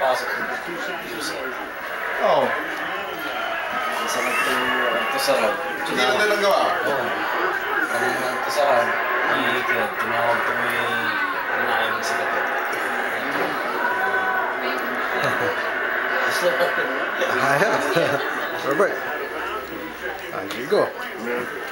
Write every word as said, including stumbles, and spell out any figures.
pasok. Oo. Sa nagto, nagtusarap. Hindi lang nilang gawa. Oo. Ano yung nagtusarap, i-iklat, tinawag ko may inaayang sa kapit. Ayos. Robert. There you go.